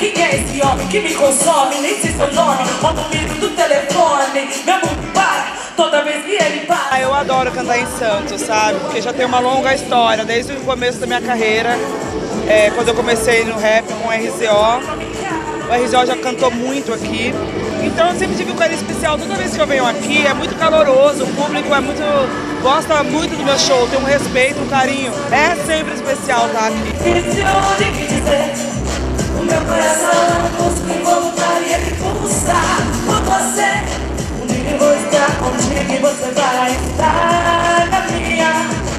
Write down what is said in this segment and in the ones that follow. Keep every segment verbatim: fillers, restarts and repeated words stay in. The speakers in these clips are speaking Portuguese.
Quem é esse homem que me consome? Nem sei seu nome, o número do telefone. Meu mundo para toda vez que ele passa. Eu adoro cantar em Santos, sabe? Porque já tem uma longa história, desde o começo da minha carreira. É, quando eu comecei no rap com o R Z O. O R Z O já cantou muito aqui. Então eu sempre tive um carinho especial. Toda vez que eu venho aqui é muito caloroso, o público é muito, gosta muito do meu show, tem um respeito, um carinho. É sempre especial estar aqui. O meu coração busca involuntário e pulsar por você. Um dia eu vou estar contigo e você vai estar na minha.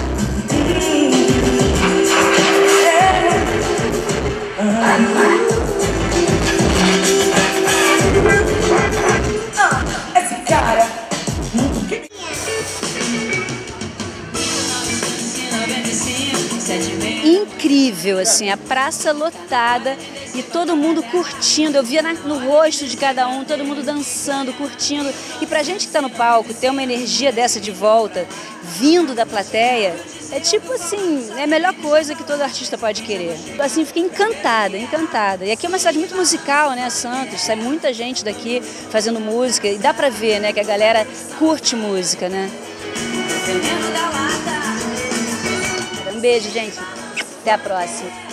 Ah, esse cara. Incrível, assim, a praça lotada e todo mundo curtindo. Eu via na, no rosto de cada um, todo mundo dançando, curtindo. E pra gente que tá no palco, ter uma energia dessa de volta, vindo da plateia, é tipo assim, é a melhor coisa que todo artista pode querer. Assim, fiquei encantada, encantada. E aqui é uma cidade muito musical, né, Santos? Sai muita gente daqui fazendo música e dá pra ver, né, que a galera curte música, né? Um beijo, gente. Até a próxima.